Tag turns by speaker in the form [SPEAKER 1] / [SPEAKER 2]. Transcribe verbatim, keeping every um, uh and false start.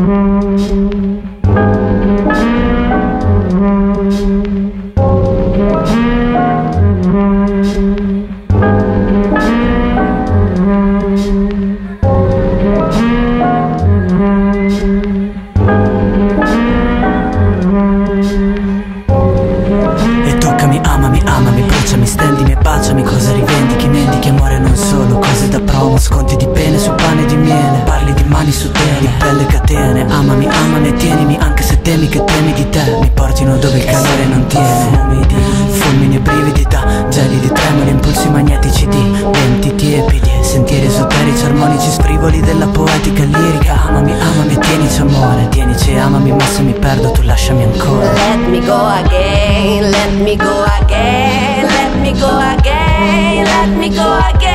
[SPEAKER 1] E toccami, amami, amami, bruciami, stendimi e baciami. Cosa rivendichi, mendichi amore non solo cose da promo, sconti di pene su pane di miele. Parli di mani su tele, di pelle catene. Amami, amami e tienimi, anche se temi che temi di te mi portino dove il calore non tiene. Umidi, fulmini e brividi da gelidi tremoli, impulsi magnetici di venti tiepidi, sentieri esoterici, armonici sprivoli della poetica lirica. Amami, amami e tienici amore, tienici, amami, ma se mi perdo tu lasciami ancora.
[SPEAKER 2] Let me go again, let me go again, let me go again, let me go again.